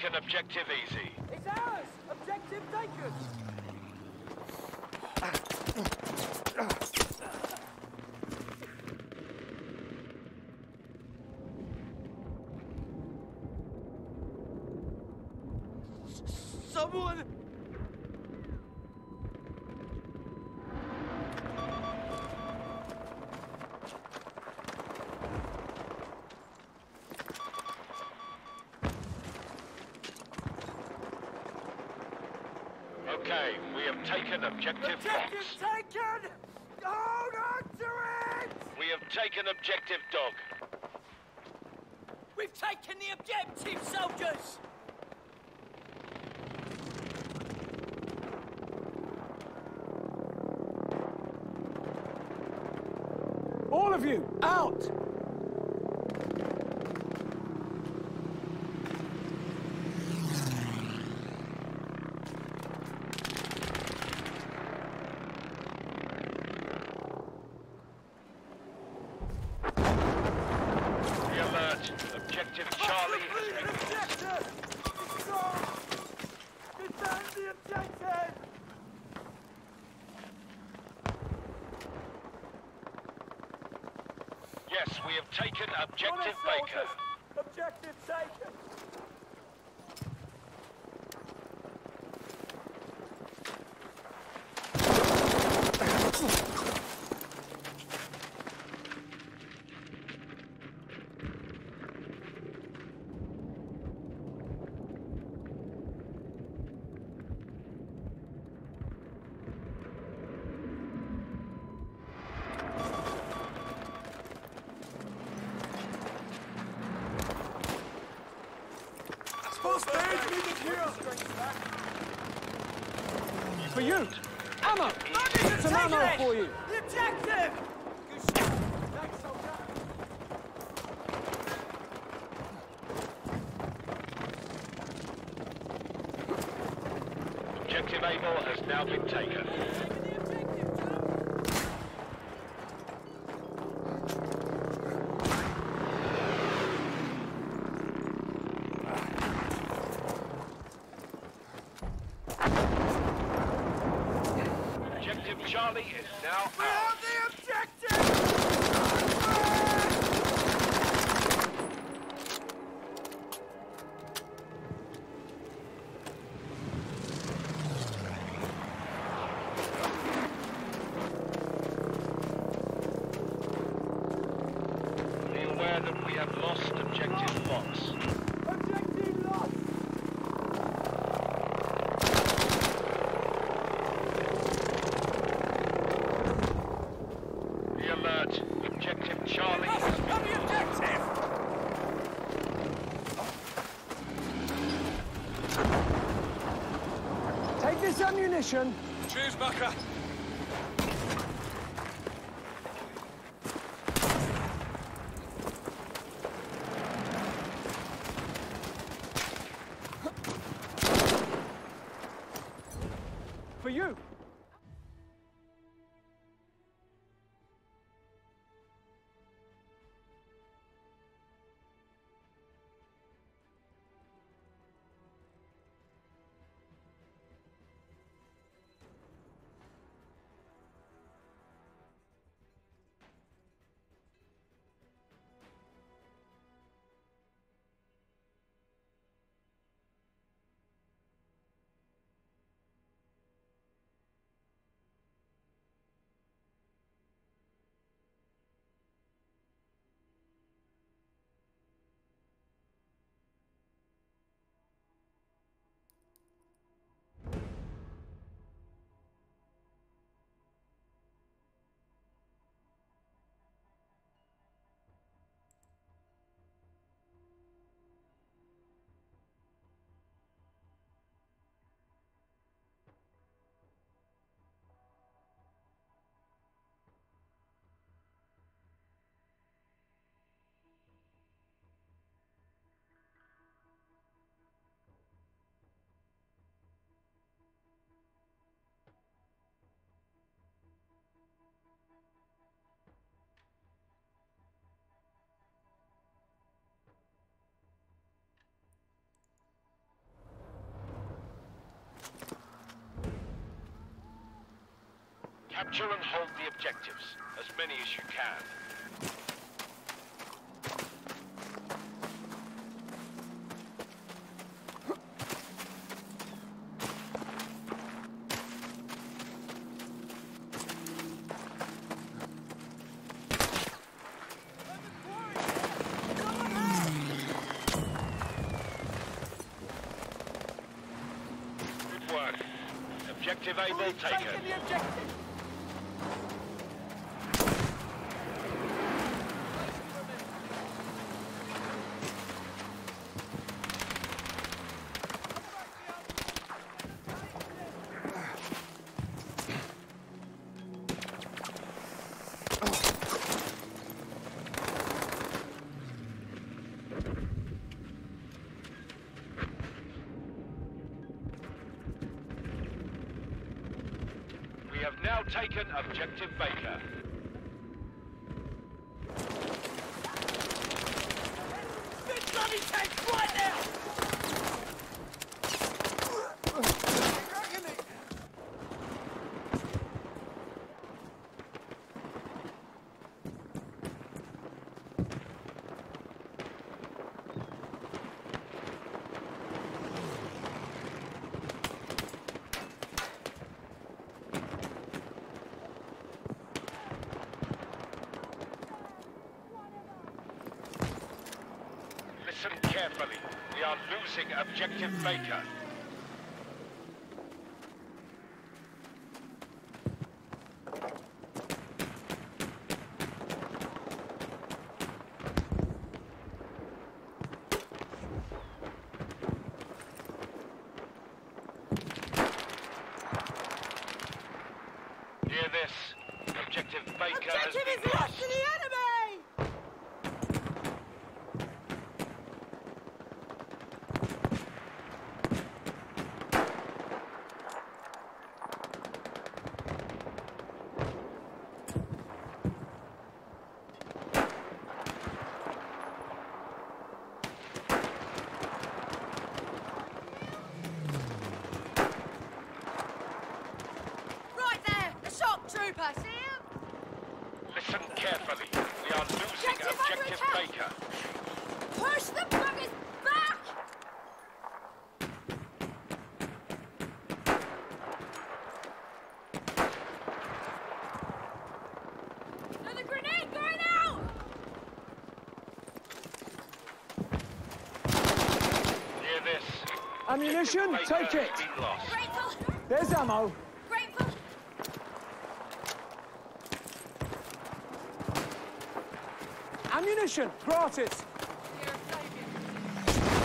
taken objective easy. It's ours! Objective taken! Someone! Okay, we have taken objective Fox. Objective taken! Hold on to it! We have taken objective Dog. We've taken the objective, soldiers! All of you, out! Be alert. Objective Charlie has been lost. It's gone! Defend the objective! Yes, we have taken objective On it, Baker. soldiers. Objective taken! Full stage, leave it here! For you! Ammo! Some ammo for you! The objective! Good shot. Thanks, soldier. Objective Able has now been taken. Taking the objective, Tom. Objective Charlie is now We out. have the objective! Be aware that we have lost objective Fox. Objective lost! Be alert. Objective Charlie Lost has on been the lost. objective! Take this ammunition! Cheers, Bucker. For you! Capture and hold the objectives, as many as you can. Good work. Objective Able taken. the objective. We have now taken Objective Baker. This bloody tank right now! Listen carefully. We are losing Objective Baker. Hear this. Objective Baker has Objective been is lost lost. to the enemy! Right there! A shock trooper! See him? Listen carefully. We are losing Objective under Objective attack. Baker. Push the buggers back! Another grenade going out! Hear this. Ammunition, Objective take Baker it. has been lost. Grateful! There's ammo. Grateful! Ammunition, gratis. You're a savior.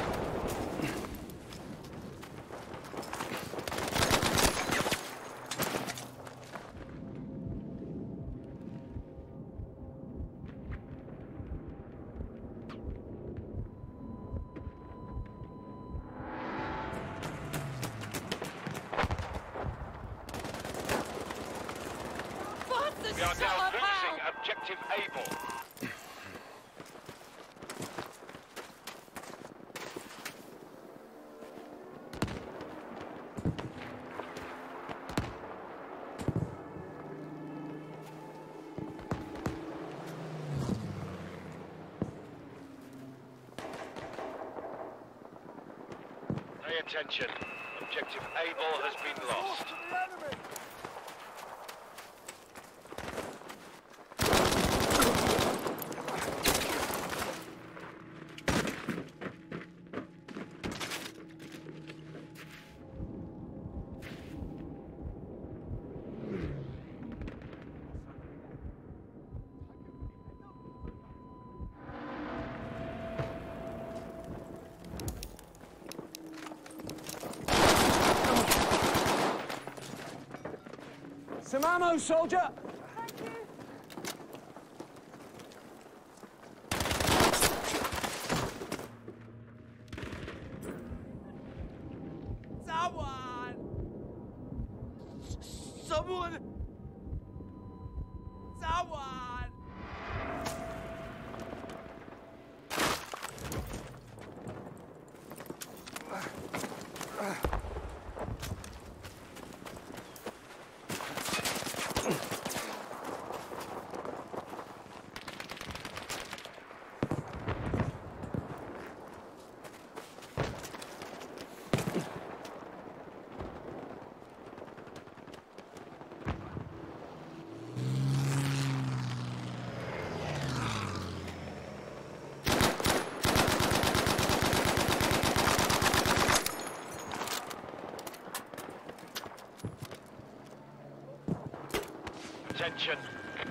What the We are now son of losing hell? Objective Able. Pay attention. Objective Able has been lost. Some ammo, soldier. Someone! Someone!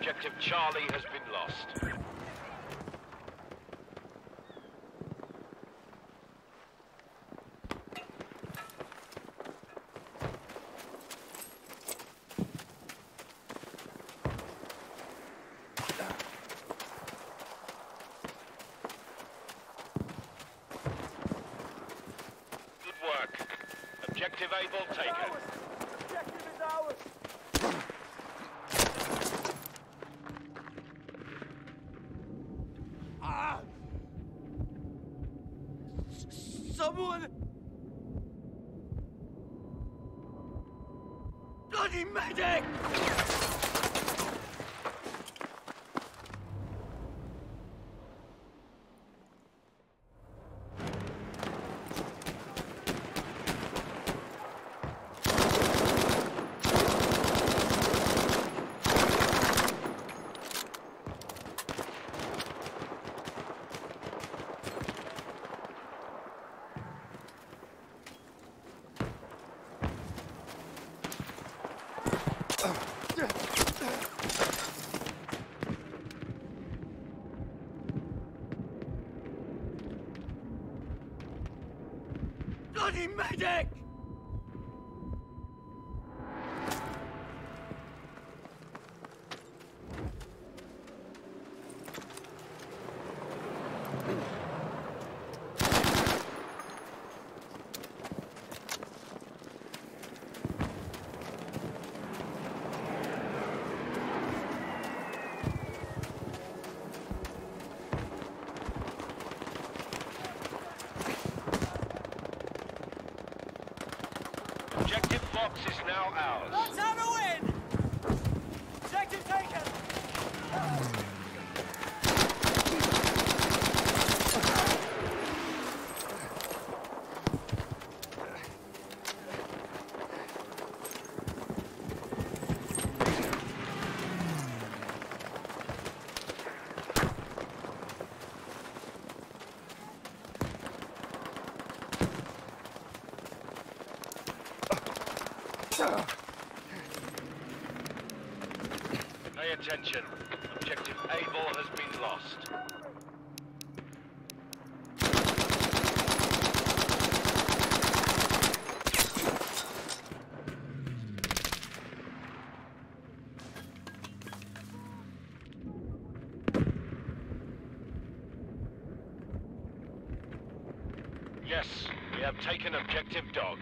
Objective Charlie has been lost. Good work. Objective Able taken. Objective is ours. Ah! Someone! Bloody medic! Bloody medic! Objective Fox is now ours. Let's have a win! Objective taken! Pay attention. Objective Able has been lost. Yes, we have taken Objective Dog.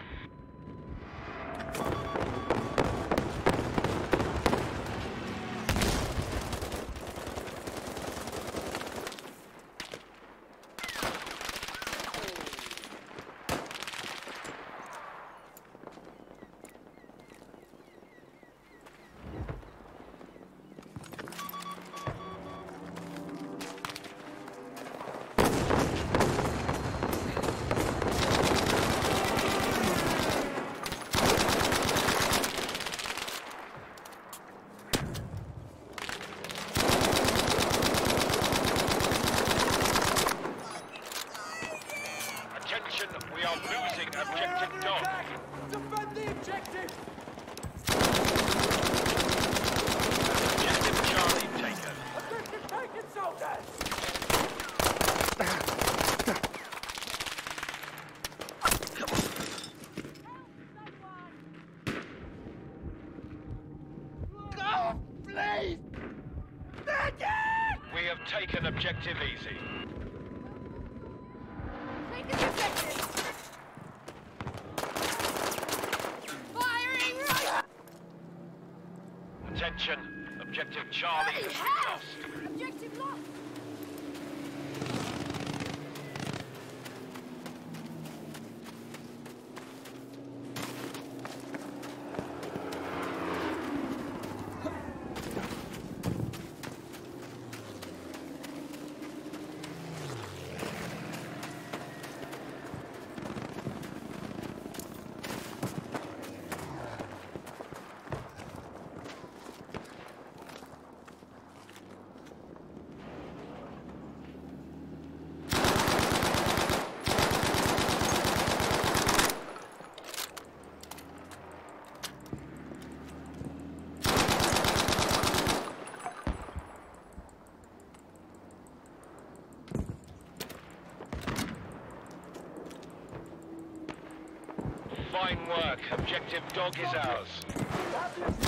Attention, we are losing Objective Dog. Defend the objective! Objective Charlie taken. Objective taken, soldiers! No, please! Medic! We have taken Objective Easy. Take his objective! Firing right! Attention, Objective Charlie has been lost. Objective lost! Excellent work. Objective dog is ours.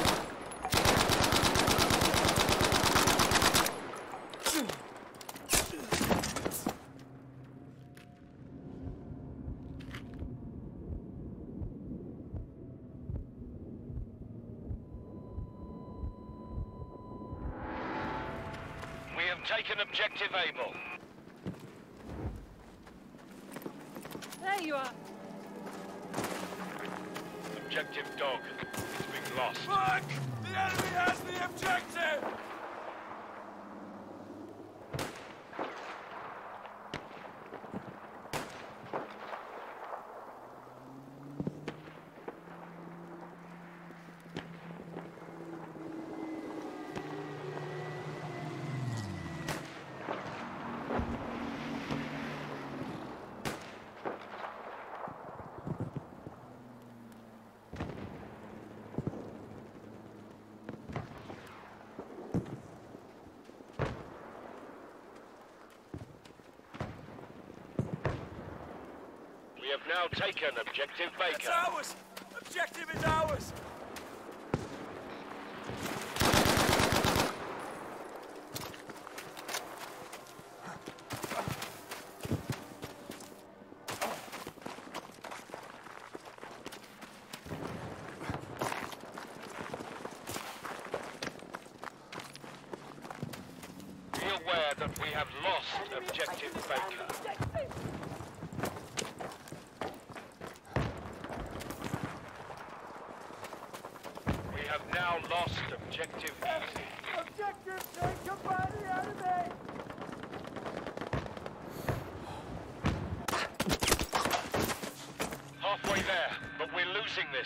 We have taken objective Able. There you are. Objective dog is being lost. Fuck! The enemy has the objective! We have now taken objective It's Baker. ours! Objective is ours! Be aware that we have lost objective Baker. We have now lost objective Easy. Objective taken by the enemy! Halfway there, but we're losing this.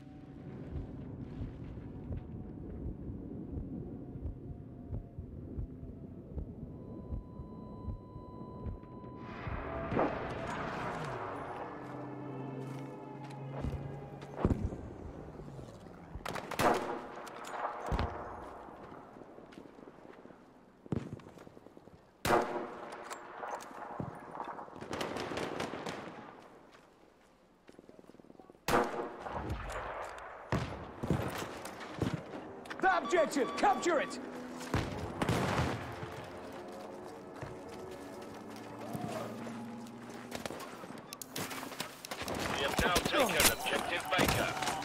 The objective! Capture it! We have now taken objective Baker.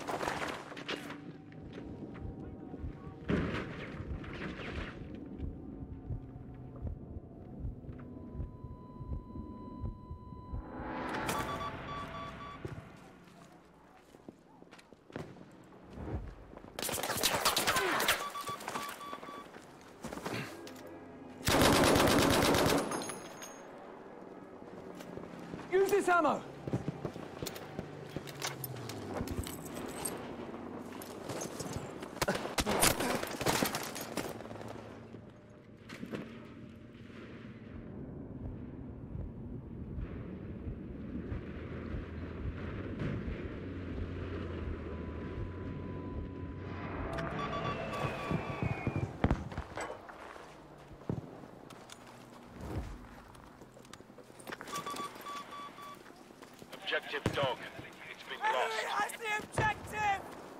Use this ammo! Objective dog. It's been Enemy lost. has the objective!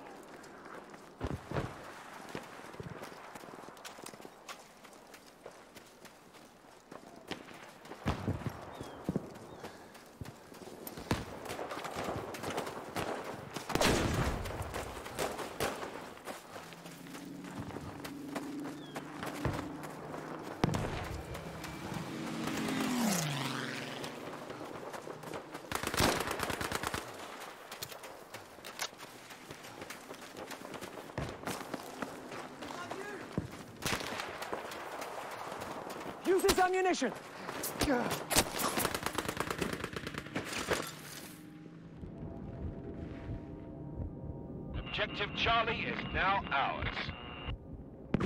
Use this ammunition! Objective Charlie is now ours.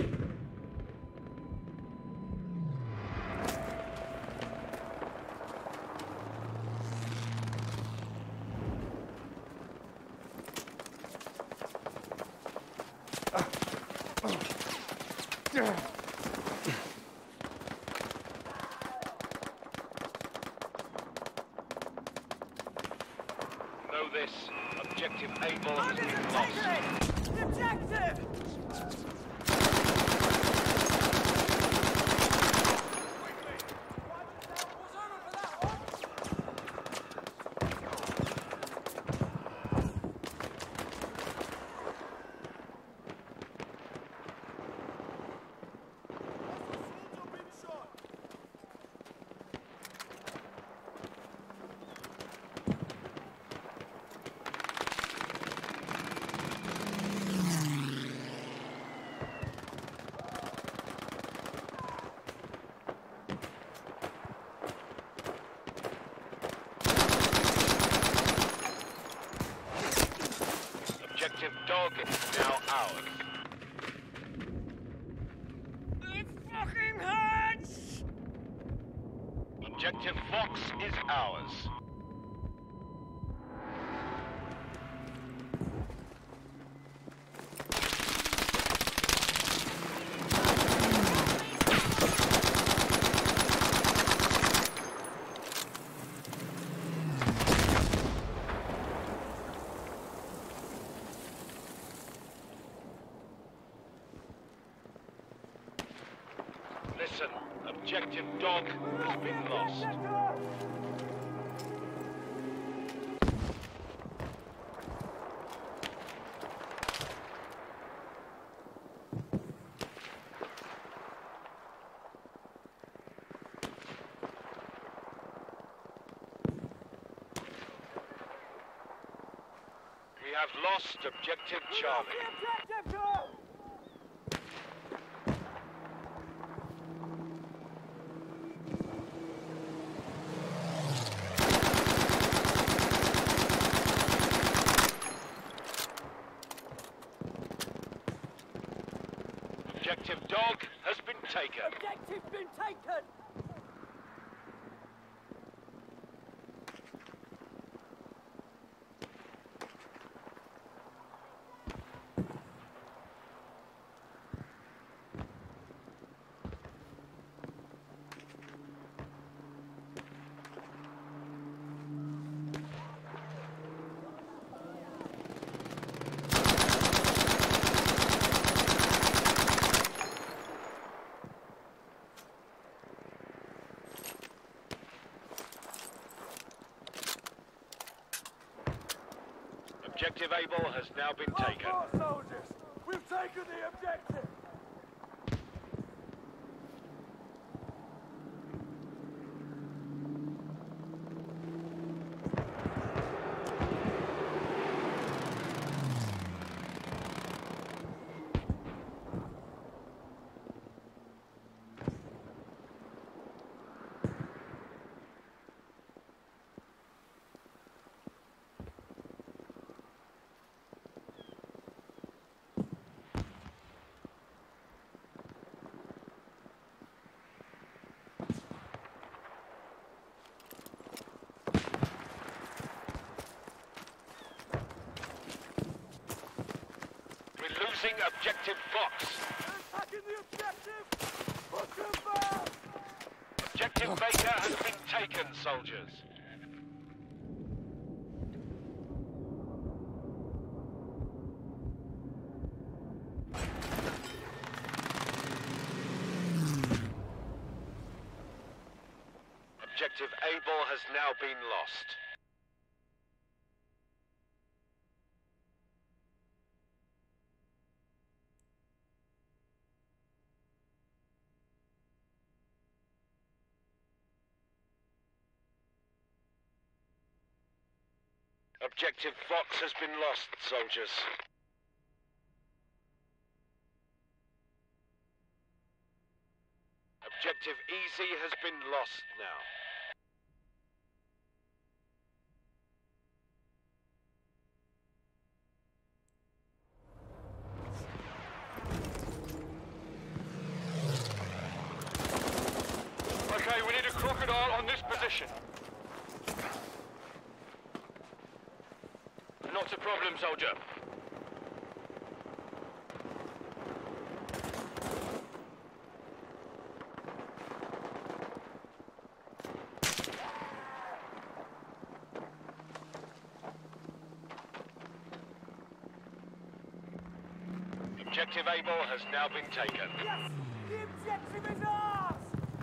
Know this, Objective Able has Target been is lost. taken! The objective! Objective Dog is now ours. It fucking hurts! Objective Fox is ours. Listen, Objective Dog has been lost. We have lost Objective Charlie. Objective, go! Objective Dog has been taken. Objective been taken! Objective Able has now been taken. All four soldiers! We've taken the objective! We're losing Objective Fox. Attacking the objective! Push them back! Objective Baker has been taken, soldiers. Objective Able has now been lost. Objective Fox has been lost, soldiers. Objective Easy has been lost now. Okay, we need a crocodile on this position. Not a problem, soldier. Objective Able has now been taken. Yes! The objective is ours!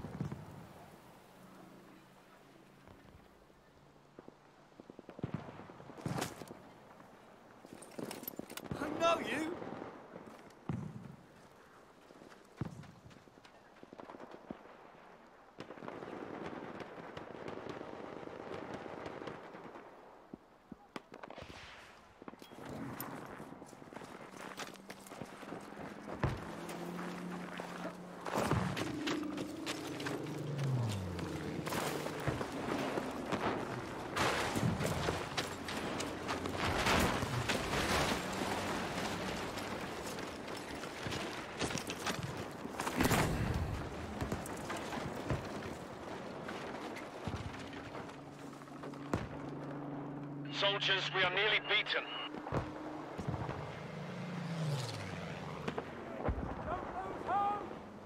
I know you! Soldiers, we are nearly beaten. Don't lose hope!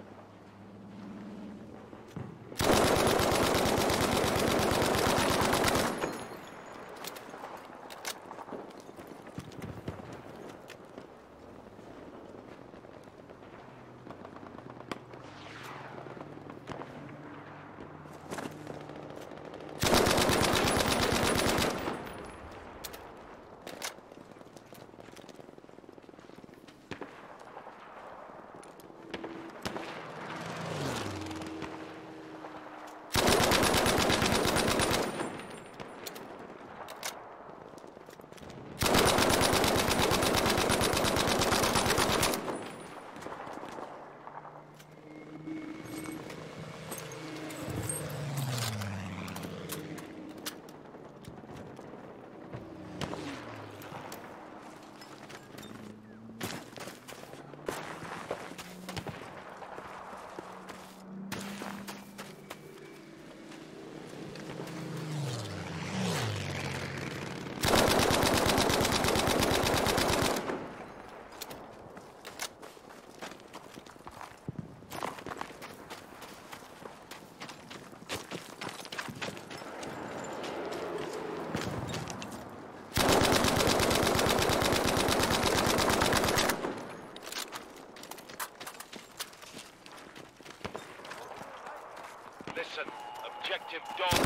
Listen, Objective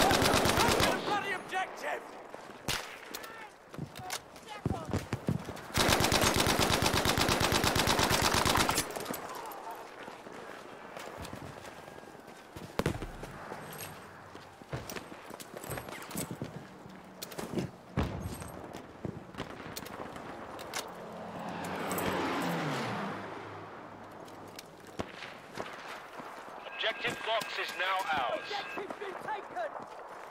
Dog. Bloody objective! Objective Box is now ours. Objective's been taken!